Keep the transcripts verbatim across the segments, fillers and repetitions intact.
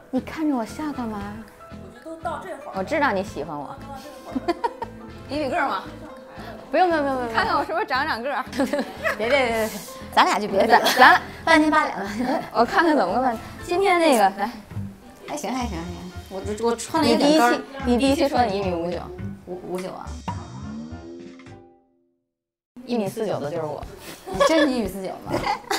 你看着我笑干嘛？ 我觉得都到这会儿。 我知道你喜欢我。 比比个吗？ 不用不用不用不用， 看看我是不是长长个儿。 别别别别，咱俩就别咱咱俩半斤八两的。我看看怎么个办。今天那个来， 还行还行还行。我我穿了你一点高。 第一期你第一期说你一米五九， 五五九啊？ 一米四九的就是我。 你真是一米四九吗？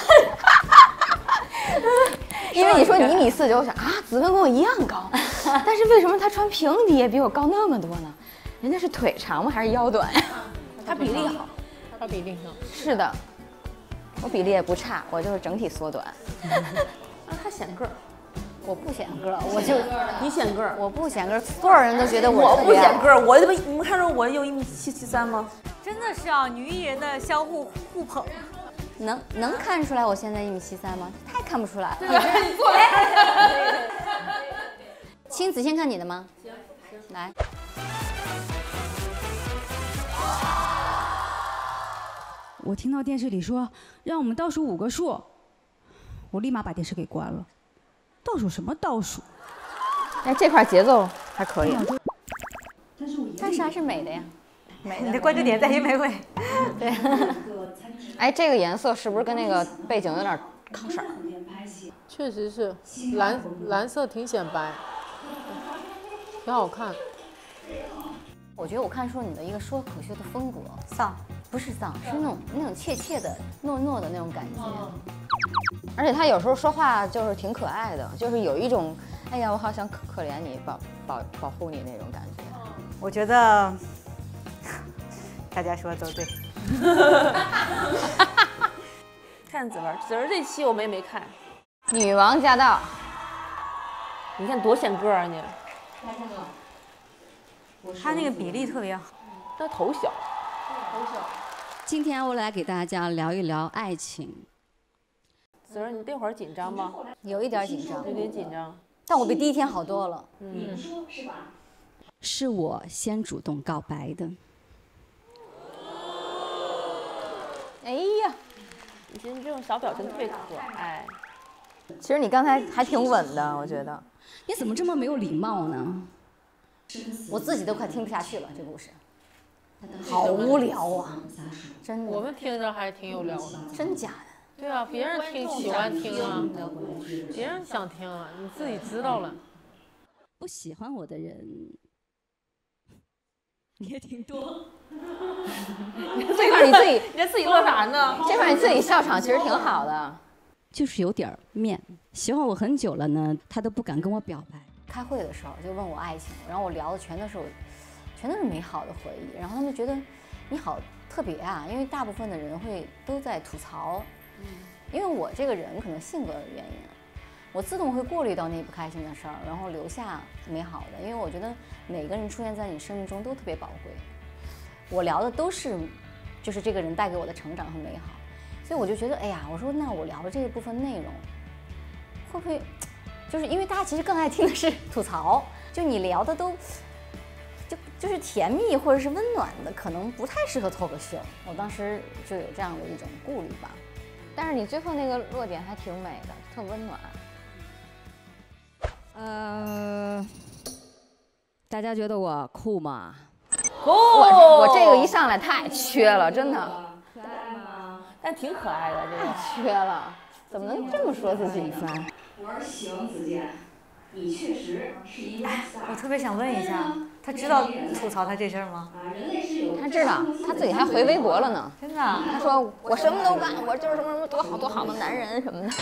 因为你说你一米四九，我想啊，子文跟我一样高，但是为什么他穿平底也比我高那么多呢？人家是腿长吗？还是腰短呀？ 他比例好， 他比例好。 是的，我比例也不差，我就是整体缩短。 让他显个儿。 我不显个儿，我就你显个儿， 我不显个儿，所有人都觉得我不特别矮显个儿，我这不你们看着我有一米七七三吗？ 真的是啊，女艺人的相互互捧。 能能看出来我现在一米七三吗？太看不出来了。 你过来。 亲子先看你的吗？行，来。 我听到电视里说让我们倒数五个数，我立马把电视给关了。倒数什么倒数？ 哎，这块节奏还可以， 但是我但是还是美的呀，美的。 你的关注点在于玫瑰。 对。哎，这个颜色是不是跟那个背景有点靠色儿？ 确实是，蓝蓝色挺显白，挺好看。 我觉得我看出你的一个说可秀的风格， 丧， 不是丧，是那种那种怯怯的、糯糯的那种感觉。而且他有时候说话就是挺可爱的，就是有一种，哎呀，我好想可可怜你，保保保护你那种感觉。 我觉得大家说的都对。 看子文，子文这期我们也没看。 女王驾到， 你看多显个儿啊你！ 他那个比例特别好， 他头小。 今天我来给大家聊一聊爱情。 子文，你这会儿紧张吗？ 有一点紧张， 有点紧张。 但我比第一天好多了。 嗯， 是我先主动告白的。 哎呀， 你其实这种小表情特别可爱。 其实你刚才还挺稳的，我觉得。 你怎么这么没有礼貌呢？ 我自己都快听不下去了，这故事，好无聊啊！真的。 我们听着还挺有聊的。 真假的？ 对啊，别人听喜欢听啊，别人想听啊，你自己知道了。 不喜欢我的人也挺多。 这块你自己， 你这自己乐啥呢？ 这块你自己笑场其实挺好的。 就是有点面，喜欢我很久了呢，他都不敢跟我表白。 开会的时候就问我爱情，然后我聊的全都是我，全都是美好的回忆，然后他们就觉得你好特别啊，因为大部分的人会都在吐槽，嗯，因为我这个人可能性格的原因，我自动会过滤到那不开心的事儿，然后留下美好的，因为我觉得每个人出现在你生命中都特别宝贵，我聊的都是就是这个人带给我的成长和美好，所以我就觉得哎呀，我说那我聊的这一部分内容会不会？就是因为大家其实更爱听的是吐槽，就你聊的都就就是甜蜜或者是温暖的，可能不太适合脱口秀。我当时就有这样的一种顾虑吧。但是你最后那个落点还挺美的，特温暖。 呃，大家觉得我酷吗？ 酷！我我这个一上来太缺了，真的。 可爱吗？ 但挺可爱的，这个太缺了，怎么能这么说自己？ 我是喜欢子健，你确实是一个。 我特别想问一下，他知道吐槽他这事儿吗？ 他知道，他自己还回微博了呢。 真的？ 他说我什么都干，我就是什么什么多好多好的男人什么的。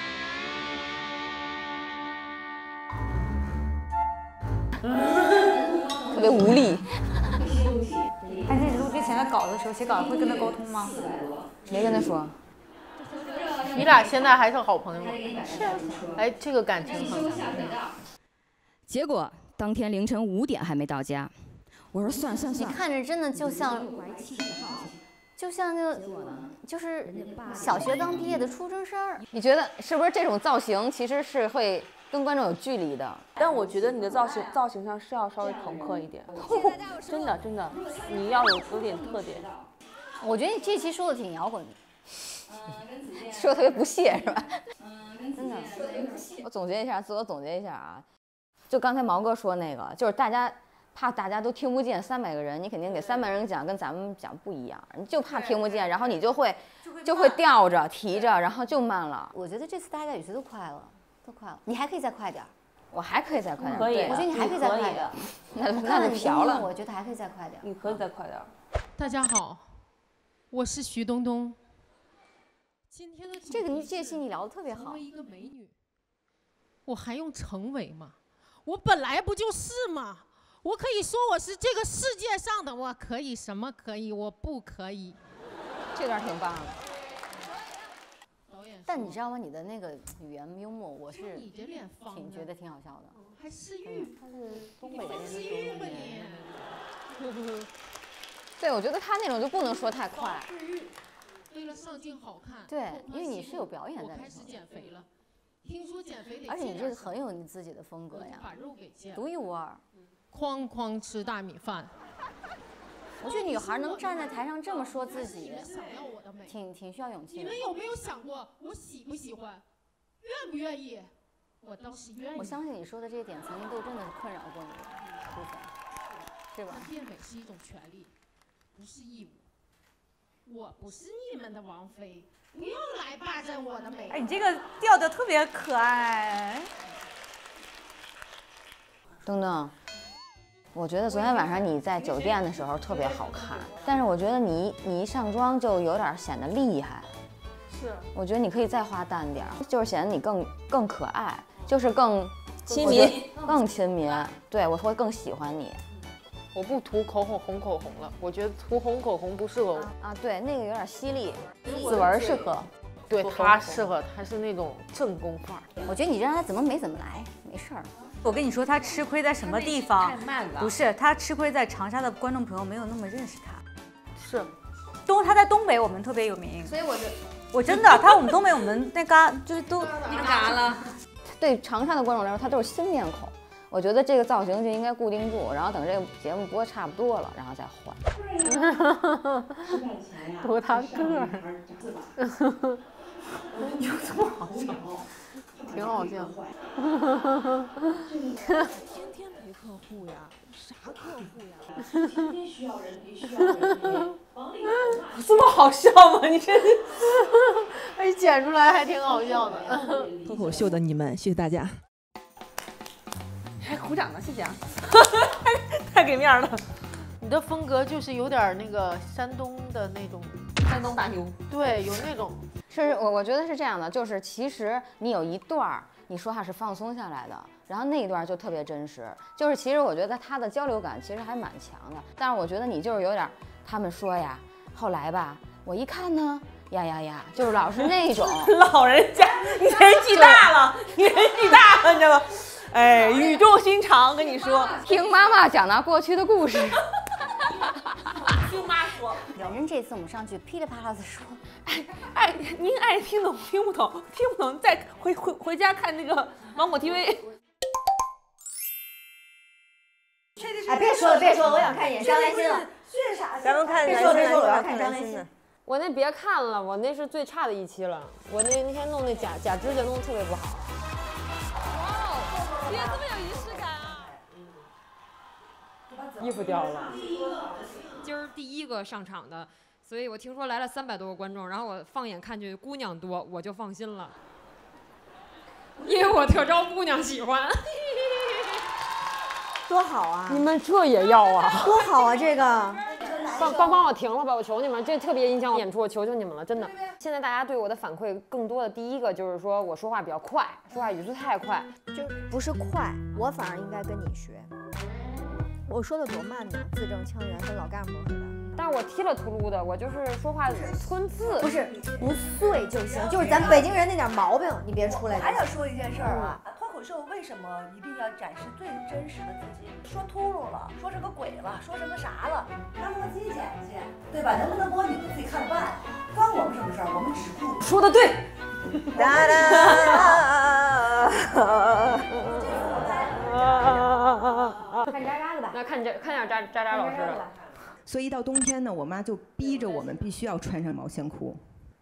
特别无力。 但是你录之前的稿子的时候，写稿子会跟他沟通吗？ 没跟他说。 你俩现在还是好朋友吗？是啊。哎，这个感情很好。 结果当天凌晨五点还没到家，我说算算算。 你看着真的就像，就像那个，就是小学刚毕业的初中生。你觉得是不是这种造型其实是会跟观众有距离的？ 但我觉得你的造型造型上是要稍微朋克一点，真的真的，你要有有点特点。 我觉得你这期说的挺摇滚的。 说的特别不屑是吧？真的，我总结一下，自我总结一下啊，就刚才毛哥说那个，就是大家怕大家都听不见，三百个人，你肯定给三百人讲，跟咱们讲不一样，你就怕听不见，然后你就会就会吊着提着，然后就慢了。我觉得这次大家有些都快了，都快了，你还可以再快点。我还可以再快点， 可以， 我觉得你还可以再快点。那那就瓢了，我觉得还可以再快点。 你可以再快点。 大家好，我是徐冬冬。今天的这个这期你聊得特别好。 成为一个美女，我还用成为吗？我本来不就是吗？我可以说我是这个世界上的，我可以什么可以，我不可以。 这段挺棒的。但你知道吗？你的那个语言幽默，我是挺觉得挺好笑的。 还是玉， 他是东北人是玉吧你？ 对，我觉得他那种就不能说太快。 为了上镜好看。 对，因为你是有表演在里头。 我开始减肥了，听说减肥得。 而且你这个很有你自己的风格呀， 把肉给减， 独一无二。 哐哐吃大米饭。 我觉得女孩能站在台上这么说自己，挺挺需要勇气的。 你们有没有想过，我喜不喜欢，愿不愿意？我倒是愿意。 我相信你说的这些点，曾经都真的困扰过你的部分，是吧？ 变美是一种权利，不是义务。我不是你们的王妃，不用来霸占我的美。 哎，你这个调调特别可爱。 东东。我觉得昨天晚上你在酒店的时候特别好看，但是我觉得你你一上妆就有点显得厉害。 是， 我觉得你可以再化淡点，就是显得你更更可爱，就是更亲民， 更亲民。对，我会更喜欢你。 我不涂口红红口红了，我觉得涂红口红不适合我。 啊，对，那个有点犀利，子文适合。 对，他适合，他是那种正宫范儿。 我觉得你让他怎么美怎么来，没事儿。 我跟你说，他吃亏在什么地方？ 太慢了。 不是，他吃亏在长沙的观众朋友没有那么认识他。 是， 东他在东北我们特别有名， 所以我就我真的，他我们东北我们那嘎就是都那啥了。 对长沙的观众来说，他都是新面孔。我觉得这个造型就应该固定住，然后等这个节目播差不多了，然后再换。 多大个儿？ 有这么好笑？挺好笑。 天天陪客户呀，啥客户呀？天天需要人陪，需要人陪。这么好笑吗？你这， 哎，剪出来还挺好笑的。 脱口秀的你们，谢谢大家。 还鼓掌呢，谢谢啊！太给面了。 你的风格就是有点那个山东的那种， 山东大牛。 对，有那种。 是我我觉得是这样的，就是其实你有一段儿你说话是放松下来的，然后那一段就特别真实，就是其实我觉得他的交流感其实还蛮强的，但是我觉得你就是有点，他们说呀，后来吧，我一看呢，呀呀呀，就是老是那种老人家，你年纪大了，你年纪大了，你知道吗？哎，语重心长跟你说， 听妈妈讲那过去的故事。 听妈说， 反正这次我们上去噼里啪啦的说， 哎哎，您爱听懂听不懂，听不懂再回回回家看那个芒果 T V。 哎，别说了，别说了，我想看一眼张兰心了。 是啥？ 咱们看，别说别说，我要看张兰心。 我那别看了，我那是最差的一期了。我那那天弄那假假指甲弄得特别不好。哇，今天这么有仪式感啊！衣服掉了。 今儿第一个上场的，所以我听说来了三百多个观众，然后我放眼看去姑娘多，我就放心了，因为我特招姑娘喜欢。 多好啊！ 你们这也要啊？ 多好啊！这个， 帮帮帮我停了吧，我求你们，这特别影响我演出，我求求你们了，真的。现在大家对我的反馈更多的，第一个就是说我说话比较快，说话语速太快， 就不是快，我反而应该跟你学。我说的多慢呢，字正腔圆，跟老干部似的。 但是我踢了秃噜的，我就是说话吞字。 不是不碎就行，就是咱北京人那点毛病，你别出来。 还想说一件事儿啊，脱口秀为什么一定要展示最真实的自己？说秃噜了，说成个鬼了，说成个啥了，让他们自己剪去，对吧？能不能播你们自己看着办，关我们什么事儿？我们只顾。 说的对。 哒哒。看渣渣的吧。 那看这看点渣渣渣老师的。 所以一到冬天呢，我妈就逼着我们必须要穿上毛线裤。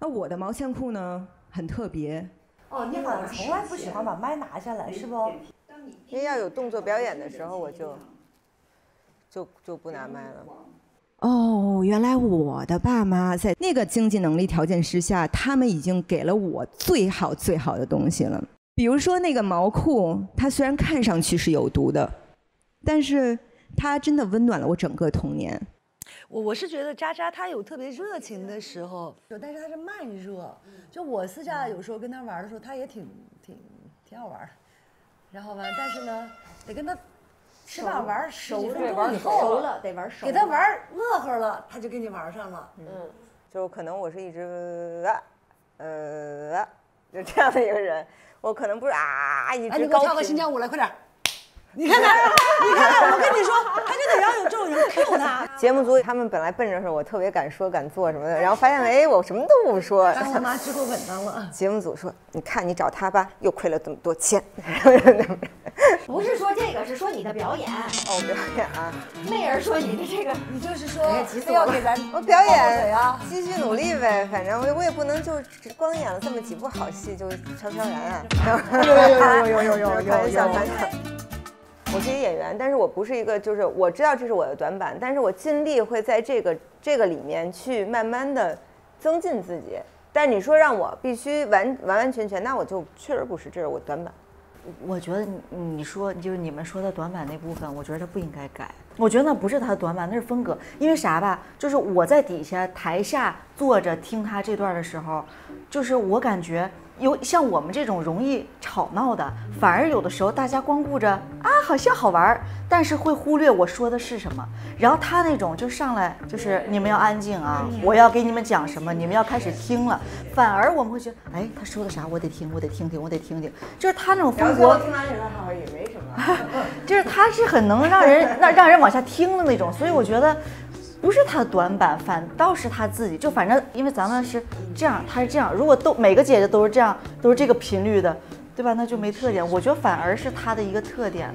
那我的毛线裤呢，很特别。 哦，你好像从来不喜欢把麦拿下来，是不？ 因为要有动作表演的时候，我就就就不拿麦了。 哦，原来我的爸妈在那个经济能力条件之下，他们已经给了我最好最好的东西了。比如说那个毛裤，它虽然看上去是有毒的，但是它真的温暖了我整个童年。 我我是觉得渣渣他有特别热情的时候，但是他是慢热。就我私下有时候跟他玩的时候，他也挺挺挺好玩。然后完，但是呢，得跟他吃饭玩十几分钟以后了，得玩熟。 给他玩乐呵了，他就跟你玩上了。 嗯，就可能我是一直啊呃啊，就这样的一个人。我可能不是啊一直高频。 哎，你给我跳个新疆舞来，快点！你看看，你看看，我跟你说，他就得要有这种人 Q 他。 节目组他们本来奔着是我特别敢说敢做什么的，然后发现哎，我什么都不说。 当我妈之后稳当了。 节目组说：“你看你找他吧，又亏了这么多钱。” 不是说这个，是说你的表演。 哦，表演啊。 没人说你的这个， 你就是说非要给咱我表演啊，继续努力呗。反正我我也不能就只光演了这么几部好戏就飘飘然啊。 有有有有有有有开玩笑，开玩笑。我是一演员，但是我不是一个，就是我知道这是我的短板，但是我尽力会在这个这个里面去慢慢的增进自己。但是你说让我必须完完完全全，那我就确实不是，这是我短板。 我觉得你你说就是你们说的短板那部分，我觉得他不应该改。我觉得那不是他的短板，那是风格。因为啥吧？就是我在底下台下坐着听他这段的时候，就是我感觉。有像我们这种容易吵闹的，反而有的时候大家光顾着啊，好像好玩，但是会忽略我说的是什么。然后他那种就上来就是你们要安静啊，我要给你们讲什么，你们要开始听了。反而我们会觉得，哎，他说的啥我得听，我得听听，我得听听。就是他那种风格， 听完之后好像也没什么， 就是他是很能让人让让人往下听的那种。所以我觉得。不是他的短板，反倒是他自己。就反正因为咱们是这样，他是这样。如果都每个姐姐都是这样，都是这个频率的，对吧？那就没特点。我觉得反而是他的一个特点。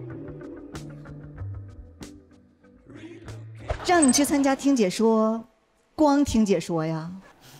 让你去参加听解说，光听解说呀？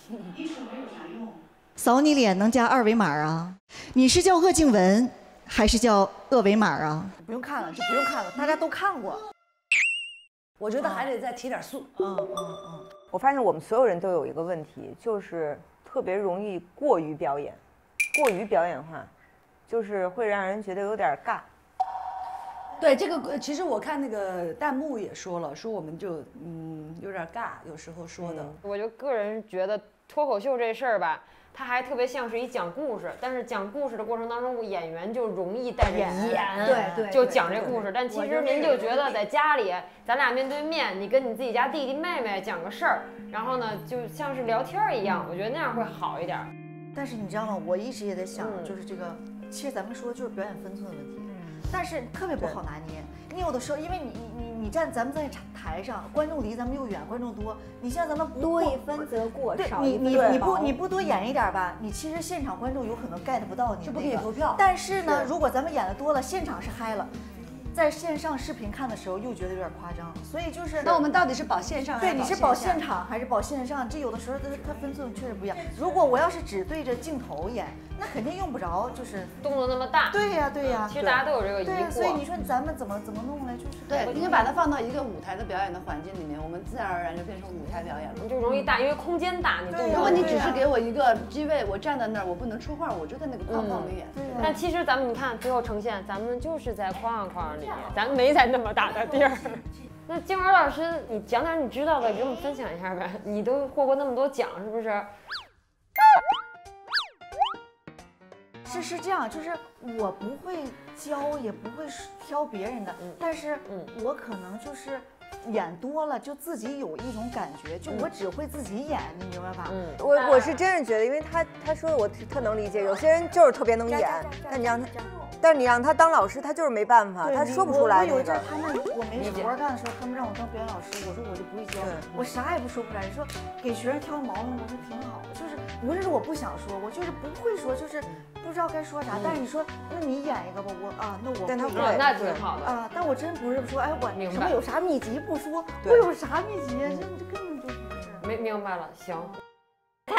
扫你脸能加二维码啊？你是叫鄂靖文还是叫二维码啊？不用看了，就不用看了，大家都看过。 我觉得还得再提点素。 嗯嗯嗯。 我发现我们所有人都有一个问题，就是特别容易过于表演，过于表演化，就是会让人觉得有点尬。 对这个，其实我看那个弹幕也说了，说我们就嗯有点尬，有时候说的。 嗯、我就个人觉得脱口秀这事儿吧。它还特别像是一讲故事，但是讲故事的过程当中，演员就容易带着演， 对对， 就讲这故事。但其实您就觉得在家里，咱俩面对面，你跟你自己家弟弟妹妹讲个事儿，然后呢，就像是聊天一样，我觉得那样会好一点。 但是你知道吗？我一直也在想，就是这个，其实咱们说的就是表演分寸的问题，但是特别不好拿捏。你有的时候，因为你你你你站咱们在台上，观众离咱们又远，观众多，你像咱们不多一分则过，少你你一分你不你不多演一点吧，你其实现场观众有可能 get 不到你， 是不给你投票。 但是呢，如果咱们演的多了，现场是嗨了。在线上视频看的时候又觉得有点夸张，所以就是那我们到底是保线上还是对，你是保现场还是保线上？这有的时候它它分寸确实不一样。如果我要是只对着镜头演，那肯定用不着就是动作那么大。 对呀对呀， 其实大家都有这个疑惑。 所以你说咱们怎么怎么弄来，就是对，应该把它放到一个舞台的表演的环境里面，我们自然而然就变成舞台表演了， 你就容易大，因为空间大，你动。 如果你只是给我一个机位，我站在那儿，我不能出画，我就在那个框框里演。 但其实咱们你看最后呈现，咱们就是在框框里面，咱们没在那么大的地儿。那静儿老师，你讲点你知道的，给我们分享一下呗。你都获过那么多奖，是不是？ 是是这样，就是我不会教，也不会挑别人的， 嗯、 但是我可能就是演多了，就自己有一种感觉，就我只会自己演，你明白吧？ 嗯，我我是真是觉得，因为他他说的我特能理解，有些人就是特别能演，但你让他。但是你让他当老师，他就是没办法，他说不出来、那个。 我有一阵他们我没活干的时候，他们让我当表演老师，我说我就不会教，我啥也不说不出来。说给学生挑毛病，我说挺好，就是不是我不想说，我就是不会说，就是不知道该说啥。嗯、但是你说，那你演一个吧，我啊，那我但他会，那挺好的啊。但我真不是说，哎，我什么有啥秘籍不说，我有啥秘籍？这这根本就不是。 没明白了，行。 开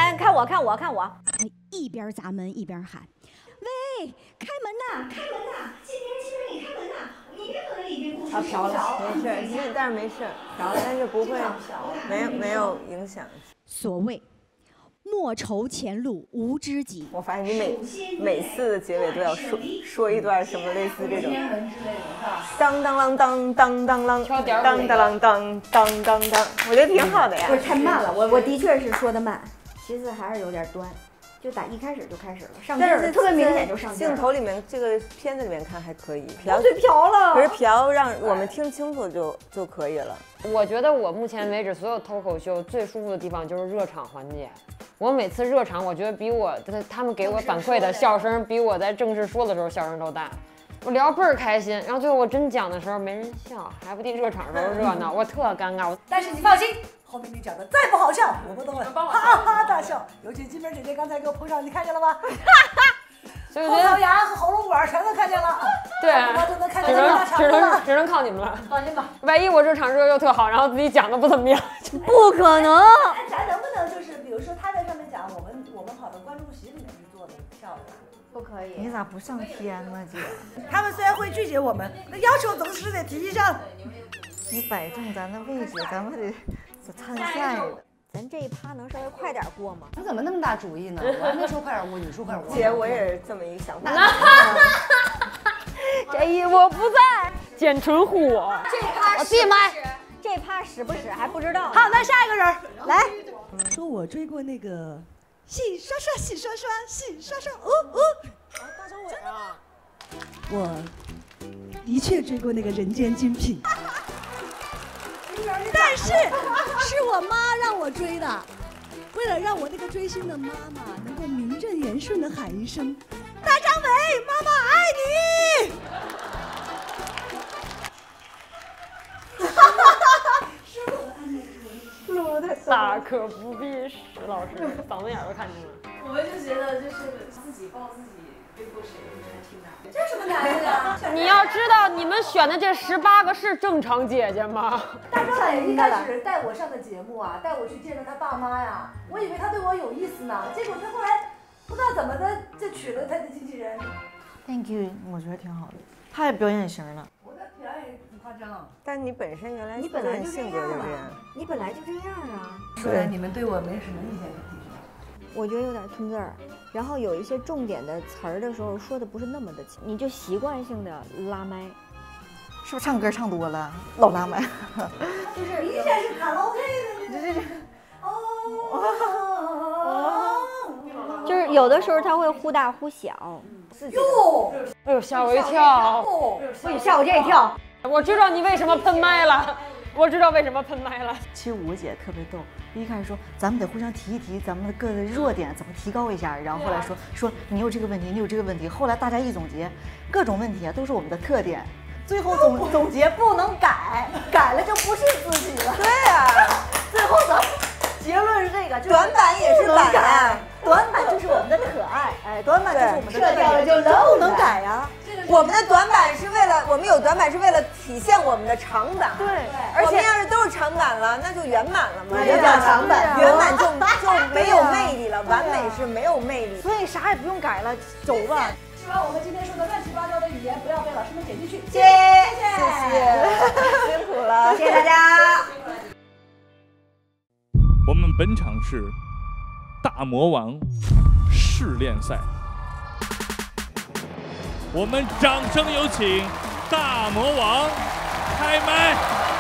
来看我，看我，看我。 一边砸门一边喊：“喂，开门呐，开门呐！金瓶金瓶，你开门呐！你别搁那里边咕咕啊，嫖了，没事，其实但是没事，嫖了，但是不会，没有没有影响。 所谓莫愁前路无知己。 我发现你每每次的结尾都要说说一段什么类似这种，当当啷当当当啷，当当啷当当当当，我觉得挺好的呀。 不是太慢了，我我的确是说的慢，其次还是有点端。就打一开始就开始了，上劲儿，特别明显就上劲儿。 镜头里面这个片子里面看还可以， 嫖最嫖了。 可是嫖让我们听清楚就就可以了。 我觉得我目前为止所有脱口秀最舒服的地方就是热场环节。我每次热场，我觉得比我他们给我反馈的笑声比我在正式说的时候笑声都大。我聊倍儿开心，然后最后我真讲的时候没人笑，还不敌热场的时候热闹，我特尴尬。 但是你放心，后面你讲的再不好笑，我们都会哈哈大笑。尤其金瓶姐姐刚才给我捧场，你看见了吗？ 所以我觉得后槽牙和喉咙管全都看见了。 对，只能只能只能靠你们了。 放心吧， 万一我热场热又特好，然后自己讲的不怎么样， 不可能。 哎，咱能不能就是比如说他在上面讲，我们我们跑到观众席里面去坐的票的？ 不可以。 你咋不上天呢，姐？ 他们虽然会拒绝我们，那要求总是得提上。 你摆正咱的位置，咱们得参赛的。 咱这一趴能稍微快点过吗？ 你怎么那么大主意呢？我还没说快点过，你说快点过。 姐，我也是这么一个想法。 这一我不在，简纯护我。 这趴我闭麦。这趴使不使还不知道。 好，那下一个人来。 说我追过那个洗刷刷，洗刷刷，洗刷刷，哦哦。大张伟啊。我的确追过那个人间精品。但是是我妈让我追的，为了让我那个追星的妈妈能够名正言顺的喊一声“大张伟，妈妈爱你”。 录的大可不必，石老师嗓子眼都看清了。 我们就觉得就是自己报自己追过谁还挺难的。 这什么难的？ 你要知道，你们选的这十八个是正常姐姐吗？ 大张伟一开始带我上的节目啊，带我去见了他爸妈呀，我以为他对我有意思呢，结果他后来不知道怎么的就娶了他的经纪人。 Thank you， 我觉得挺好的，太表演型了。 我的表演很夸张， 但你本身原来你本来就性格就这样， 你本来就这样啊。 说来你们对我没什么意见可提是吧？ 我觉得有点吞字儿，然后有一些重点的词儿的时候说的不是那么的清，你就习惯性的拉麦， 是不是唱歌唱多了老拉麦？ 就是明显是卡拉 OK 的，这这这，哦， 就是有的时候他会忽大忽小。 哟， 哎呦，吓我一跳！ 哎呦，吓我这一跳！ 我知道你为什么喷麦了，我知道为什么喷麦了。 其实五姐特别逗，一开始说咱们得互相提一提咱们的各自弱点，怎么提高一下，然后后来说说你有这个问题，你有这个问题，后来大家一总结，各种问题啊都是我们的特点，最后总总结不能改，改了就不是自己了。 对呀， 最后的结论是这个，就是短板也是板啊， 短板就是我们的可爱，哎，短板就是我们的撤掉了就不能改呀。 我们的短板是为了，我们有短板是为了体现我们的长板。 对， 而且要是都是长板了，那就圆满了嘛。 圆满长板， 圆满就就没有魅力了，完美是没有魅力。 所以啥也不用改了，走吧。 希望我们今天说的乱七八糟的语言不要被老师们剪进去。 谢谢，谢谢，辛苦了， 谢谢大家。 我们本场是大魔王试炼赛，我们掌声有请大魔王开麦。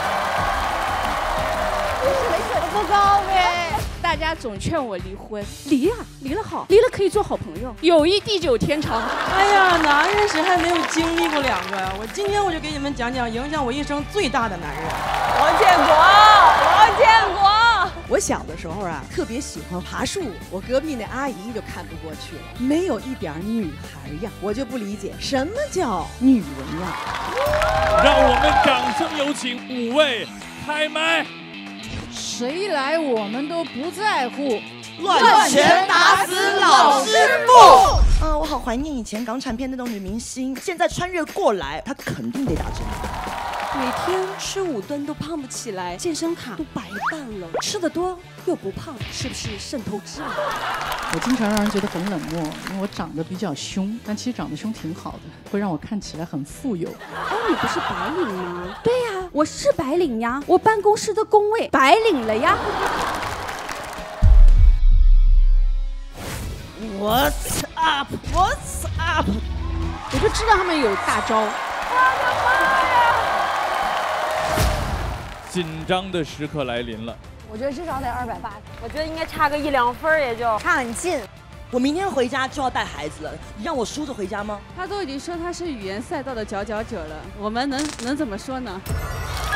没事没事，不高呗。大家总劝我离婚，离呀、啊，离了好，离了可以做好朋友，友谊地久天长。 哎呀，男人谁还没有经历过两个呀？我今天我就给你们讲讲影响我一生最大的男人。 王建国，王建国。 我小的时候啊，特别喜欢爬树，我隔壁那阿姨就看不过去了，没有一点女孩样，我就不理解什么叫女人样。 让我们掌声有请五位开麦。 谁来我们都不在乎， 乱拳打死老师傅。 嗯、呃，我好怀念以前港产片那种女明星，现在穿越过来，她肯定得打针。 每天吃五顿都胖不起来，健身卡都白办了，吃得多又不胖，是不是肾透支了？ 我经常让人觉得很冷漠，因为我长得比较凶，但其实长得凶挺好的，会让我看起来很富有。 哎，你不是白领吗？对呀，我是白领呀，我办公室的工位白领了呀。 What's up? What's up? 我就知道他们有大招。 紧张的时刻来临了。 我觉得至少得二百八， 我觉得应该差个一两分也就差很近。 我明天回家就要带孩子了，你让我输着回家吗？ 他都已经说他是语言赛道的佼佼者了，我们能能怎么说呢？